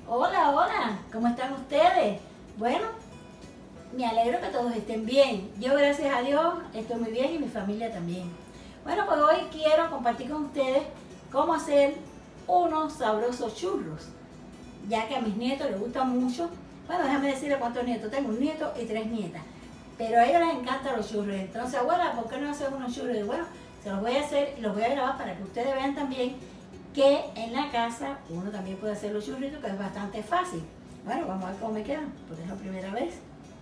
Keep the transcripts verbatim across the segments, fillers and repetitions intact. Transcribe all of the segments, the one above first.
Hola, hola, ¿cómo están ustedes? Bueno, me alegro que todos estén bien. Yo, gracias a Dios, estoy muy bien y mi familia también. Bueno, pues hoy quiero compartir con ustedes cómo hacer unos sabrosos churros, ya que a mis nietos les gusta mucho. Bueno, déjame decirles cuántos nietos. Tengo un nieto y tres nietas, pero a ellos les encantan los churros. Entonces, abuela, ¿por qué no hacer unos churros? Y bueno, se los voy a hacer y los voy a grabar para que ustedes vean también que en la casa uno también puede hacer los churritos, que es bastante fácil. Bueno, vamos a ver cómo me quedan, porque es la primera vez.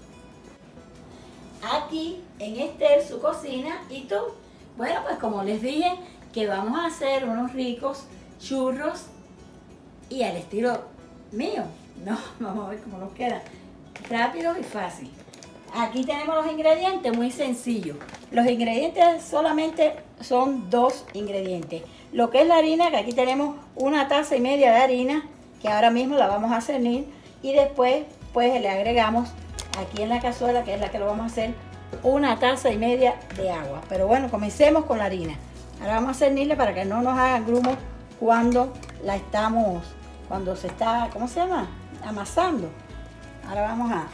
Aquí en Esther, su cocina, y tú. Bueno, pues como les dije, que vamos a hacer unos ricos churros y al estilo mío. No, vamos a ver cómo nos quedan. Rápido y fácil. Aquí tenemos los ingredientes, muy sencillos. Los ingredientes solamente son dos ingredientes. Lo que es la harina, que aquí tenemos una taza y media de harina, que ahora mismo la vamos a cernir. Y después, pues le agregamos aquí en la cazuela, que es la que lo vamos a hacer, una taza y media de agua. Pero bueno, comencemos con la harina. Ahora vamos a cernirla para que no nos hagan grumos cuando la estamos, cuando se está, ¿cómo se llama? Amasando. Ahora vamos a...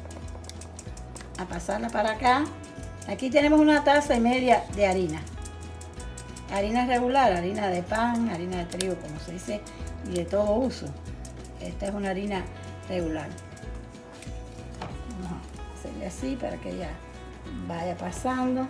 a pasarla para acá. Aquí tenemos una taza y media de harina. Harina regular, harina de pan, harina de trigo, como se dice, y de todo uso. Esta es una harina regular. Vamos a hacerle así para que ya vaya pasando.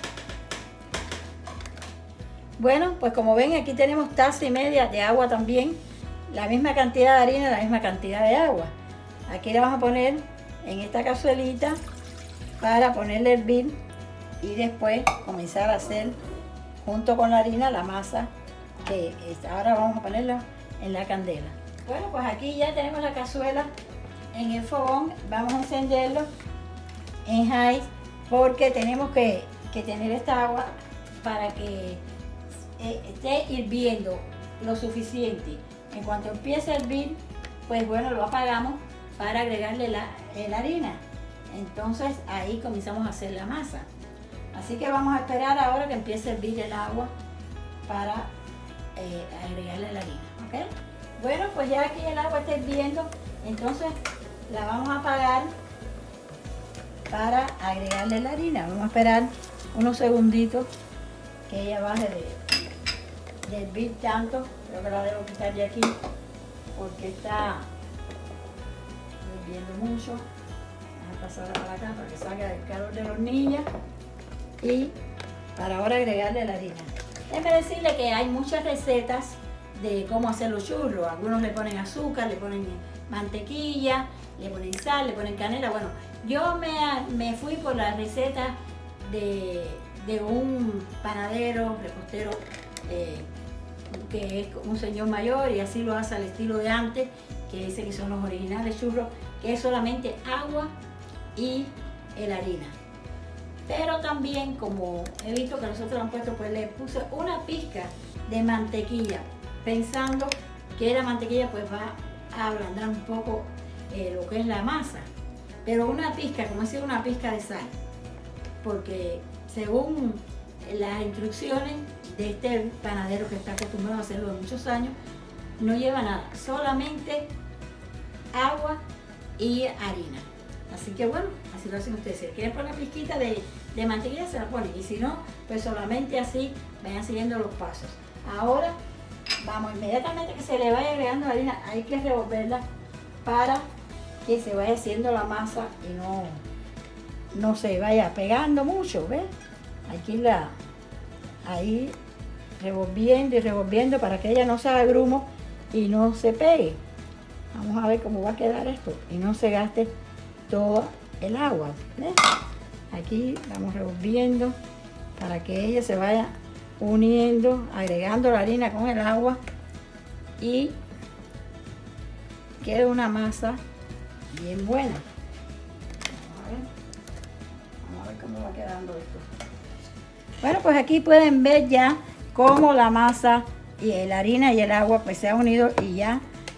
Bueno, pues como ven, aquí tenemos taza y media de agua también. La misma cantidad de harina, la misma cantidad de agua. Aquí le vamos a poner en esta cazuelita para ponerle a hervir y después comenzar a hacer junto con la harina la masa, que ahora vamos a ponerla en la candela. Bueno, pues aquí ya tenemos la cazuela en el fogón. Vamos a encenderlo en high porque tenemos que, que tener esta agua para que eh, esté hirviendo lo suficiente. En cuanto empiece a hervir, pues bueno, lo apagamos para agregarle la, la harina. Entonces ahí comenzamos a hacer la masa. Así que vamos a esperar ahora que empiece a hervir el agua para eh, agregarle la harina, ¿ok? Bueno, pues ya aquí el agua está hirviendo, entonces la vamos a apagar para agregarle la harina. Vamos a esperar unos segunditos que ella baje de, de hervir tanto. Creo que la debo quitar de aquí porque está hirviendo mucho. Pasarla para acá para que salga del calor de la hornilla y para ahora agregarle la harina. Déjeme decirle que hay muchas recetas de cómo hacer los churros. Algunos le ponen azúcar, le ponen mantequilla, le ponen sal, le ponen canela. Bueno, yo me, me fui por la receta de, de un panadero, repostero, eh, que es un señor mayor y así lo hace al estilo de antes, que dice que son los originales churros, que es solamente agua y la harina. Pero también, como he visto que nosotros han puesto, pues le puse una pizca de mantequilla, pensando que la mantequilla pues va a ablandar un poco eh, lo que es la masa. Pero una pizca, como decir, una pizca de sal, porque según las instrucciones de este panadero que está acostumbrado a hacerlo de muchos años, no lleva nada, solamente agua y harina. Así que bueno, así lo hacen ustedes. Si quieren poner una pizquita de, de mantequilla, se la ponen. Y si no, pues solamente así vayan siguiendo los pasos. Ahora, vamos, inmediatamente que se le vaya agregando la harina, hay que revolverla para que se vaya haciendo la masa y no, no se vaya pegando mucho, ¿ves? Hay que irla ahí revolviendo y revolviendo para que ella no se haga grumo y no se pegue. Vamos a ver cómo va a quedar esto y no se gaste todo el agua, ¿ves? Aquí vamos revolviendo para que ella se vaya uniendo, agregando la harina con el agua y quede una masa bien buena. Vamos a ver, vamos a ver cómo va quedando esto. Bueno, pues aquí pueden ver ya cómo la masa y la harina y el agua pues se han unido y ya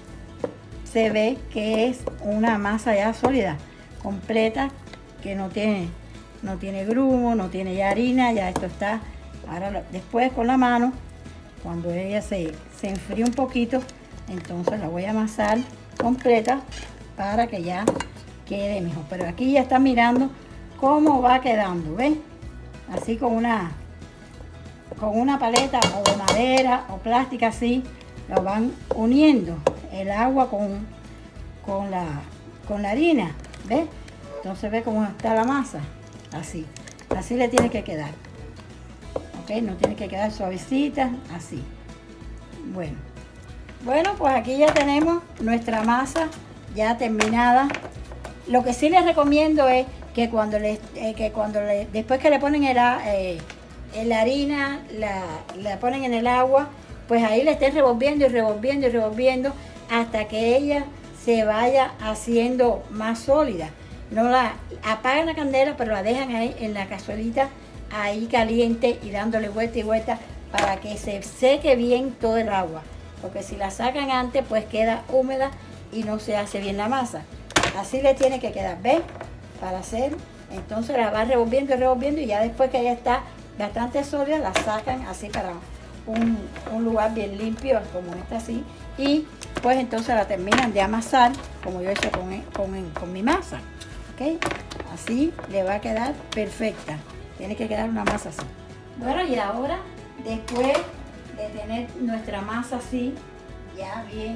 se ve que es una masa ya sólida, completa, que no tiene, no tiene grumo, no tiene ya harina, ya esto está. Ahora después con la mano, cuando ella se, se enfríe un poquito, entonces la voy a amasar completa para que ya quede mejor. Pero aquí ya está mirando cómo va quedando, ¿ven? Así con una con una paleta o de madera o plástica, así lo van uniendo el agua con, con, la, con la harina, ¿ves? Entonces ve cómo está la masa, así, así le tiene que quedar, ¿ok? No tiene que quedar suavecita, así. Bueno, bueno, pues aquí ya tenemos nuestra masa ya terminada. Lo que sí les recomiendo es que cuando le, eh, que cuando le, después que le ponen el, eh, la harina, la, la ponen en el agua, pues ahí le estén revolviendo y revolviendo y revolviendo hasta que ella se vaya haciendo más sólida. No la apagan la candela, pero la dejan ahí en la cazuelita, ahí caliente y dándole vuelta y vuelta para que se seque bien todo el agua. Porque si la sacan antes, pues queda húmeda y no se hace bien la masa. Así le tiene que quedar, ¿ven? Para hacer, entonces la va revolviendo y revolviendo y ya después que ya está bastante sólida, la sacan así para un, un lugar bien limpio, como esta así, y pues entonces la terminan de amasar, como yo he hecho con, con, con mi masa, ¿ok? Así le va a quedar perfecta, tiene que quedar una masa así. Bueno, y ahora, después de tener nuestra masa así, ya bien,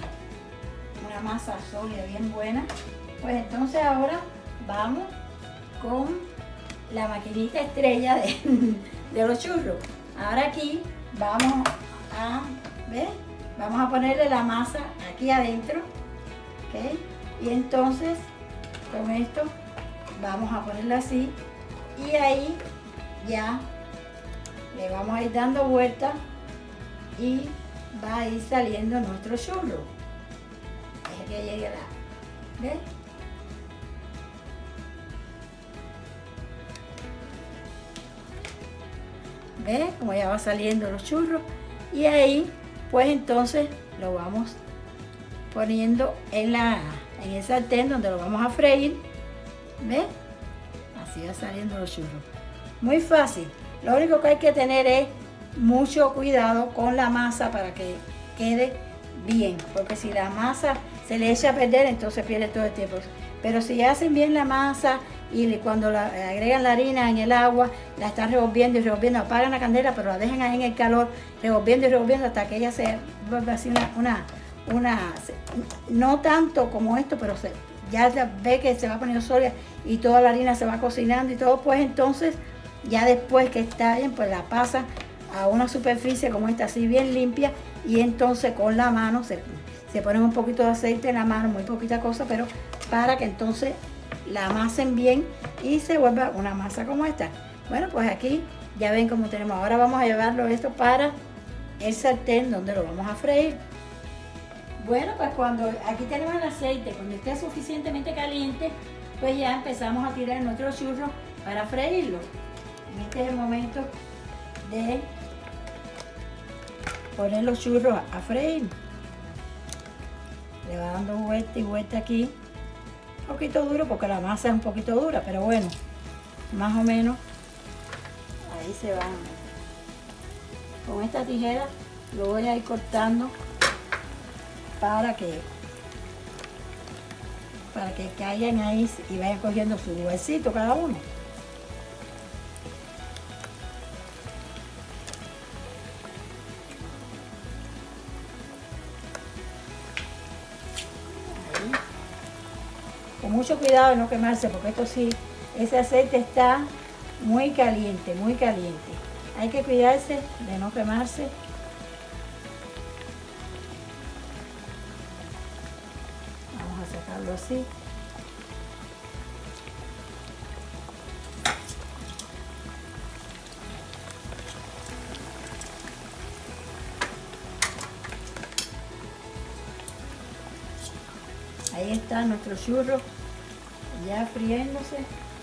una masa sólida, bien buena, pues entonces ahora vamos con la maquinita estrella de, de los churros. Ahora aquí vamos a ver, vamos a ponerle la masa aquí adentro, ¿ok? Y entonces con esto vamos a ponerla así y ahí ya le vamos a ir dando vuelta y va a ir saliendo nuestro churro. Deja que llegue la, ¿ves? ¿Ves? Como ya va saliendo los churros. Y ahí, pues entonces lo vamos poniendo en, la, en el sartén donde lo vamos a freír. ¿Ves? Así va saliendo los churros. Muy fácil. Lo único que hay que tener es mucho cuidado con la masa para que quede bien. Porque si la masa se le echa a perder, entonces pierde todo el tiempo. Pero si hacen bien la masa y cuando la, agregan la harina en el agua, la están revolviendo y revolviendo, apagan la candela, pero la dejan ahí en el calor, revolviendo y revolviendo hasta que ella se vuelva así una, una, una no tanto como esto, pero se, ya ve que se va poniendo sólida y toda la harina se va cocinando y todo, pues entonces ya después que está bien, pues la pasan a una superficie como esta, así bien limpia, y entonces con la mano se, se pone un poquito de aceite en la mano, muy poquita cosa, pero para que entonces la amasen bien y se vuelva una masa como esta. Bueno, pues aquí ya ven cómo tenemos. Ahora vamos a llevarlo esto para el sartén donde lo vamos a freír. Bueno, pues cuando aquí tenemos el aceite, cuando esté suficientemente caliente, pues ya empezamos a tirar nuestros churros para freírlo. Este es el momento de poner los churros a freír. Le va dando vuelta y vuelta aquí. Un poquito duro porque la masa es un poquito dura, pero bueno, más o menos ahí se van. Con esta tijera lo voy a ir cortando para que para que caigan ahí y vayan cogiendo su huesito cada uno. Con mucho cuidado de no quemarse, porque esto sí, ese aceite está muy caliente, muy caliente. Hay que cuidarse de no quemarse. Vamos a sacarlo así. Ahí está nuestro churro ya friéndose.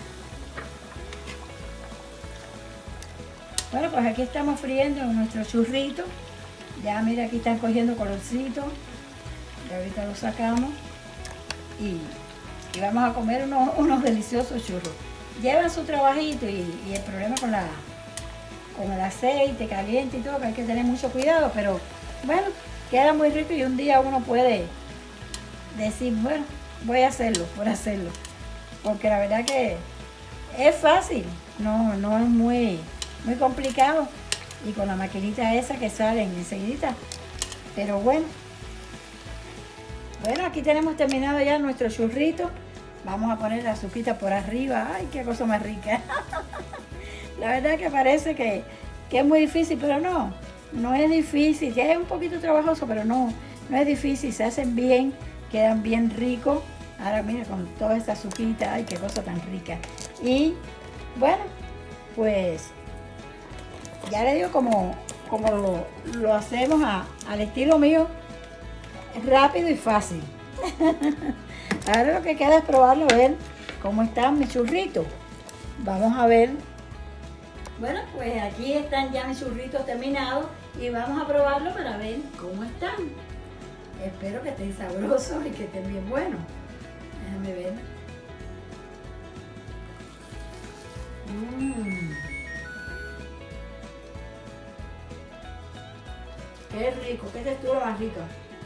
Bueno, pues aquí estamos friendo nuestro churrito. Ya mira, aquí están cogiendo colorcito. Y ahorita lo sacamos. Y, y vamos a comer unos, unos deliciosos churros. Llevan su trabajito y, y el problema con, la, con el aceite caliente y todo, que hay que tener mucho cuidado. Pero bueno, queda muy rico y un día uno puede decir, bueno, voy a hacerlo, por hacerlo. Porque la verdad que es fácil, no, no es muy, muy complicado. Y con la maquinita esa que salen enseguida. Pero bueno. Bueno, aquí tenemos terminado ya nuestro churrito. Vamos a poner la azuquita por arriba. Ay, qué cosa más rica. La verdad que parece que, que es muy difícil, pero no. No es difícil. Ya es un poquito trabajoso, pero no. No es difícil. Se hacen bien, quedan bien ricos. Ahora mira, con toda esta azuquita. Ay, qué cosa tan rica. Y bueno, pues ya le digo como, como lo, lo hacemos a, al estilo mío. Rápido y fácil. Ahora lo que queda es probarlo, a ver cómo están mis churritos. Vamos a ver. Bueno, pues aquí están ya mis churritos terminados y vamos a probarlo para ver cómo están. Espero que estén sabrosos y que estén bien buenos. Déjame ver. Mmm. Qué rico, qué textura más rica.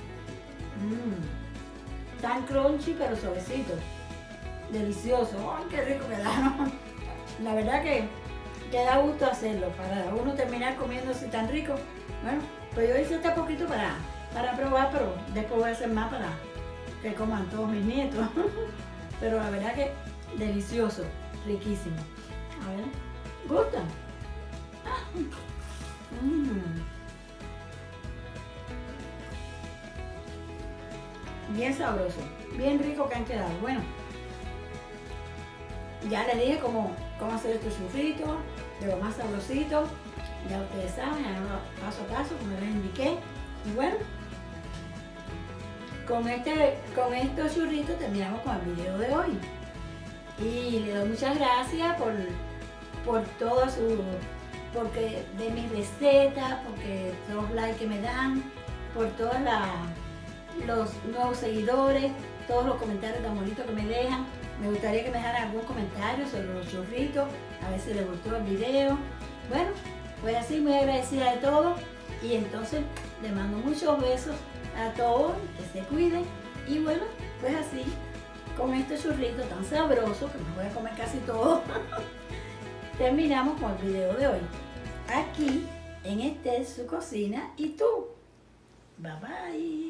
Mmm, tan crunchy pero suavecito, delicioso. Ay, qué rico quedaron. La verdad que, que da gusto hacerlo, para uno terminar comiéndose tan rico. Bueno, pues yo hice este poquito para, para probar, pero después voy a hacer más para que coman todos mis nietos. Pero la verdad que delicioso, riquísimo. A ver, ¿gustan? Mmm. Bien sabroso, bien rico que han quedado. Bueno, ya les dije cómo, cómo hacer estos churritos, de lo más sabrosito. Ya ustedes saben, paso a paso, como les indiqué. Y bueno, con, este, con estos churritos terminamos con el video de hoy. Y les doy muchas gracias por, por todo su, porque de mis recetas, porque todos los likes que me dan, por todas las... los nuevos seguidores, todos los comentarios tan bonitos que me dejan. Me gustaría que me dejaran algún comentario sobre los churritos, a ver si les gustó el video. Bueno, pues así, muy agradecida de todo. Y entonces les mando muchos besos a todos, que se cuiden. Y bueno, pues así, con este churrito tan sabroso, que me voy a comer casi todo, terminamos con el video de hoy. Aquí, en Este es su cocina y tú. Bye bye.